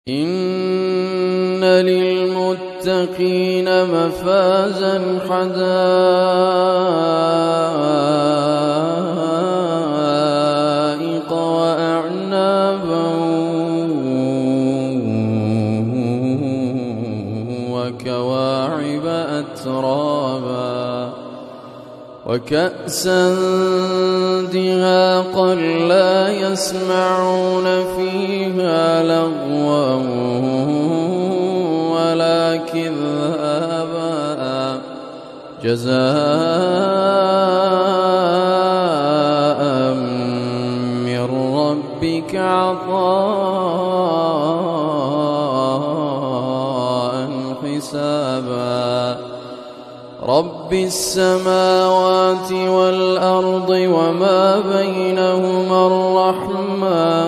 إن للمتقين مفازا حدائق وأعنابا وكواعب أترابا وكأسا دهاقا لا يسمعون فيها لغوا ولا كذابا جزاء من ربك عطاء حسابا رب السماوات والأرض وما بينهما الرحمن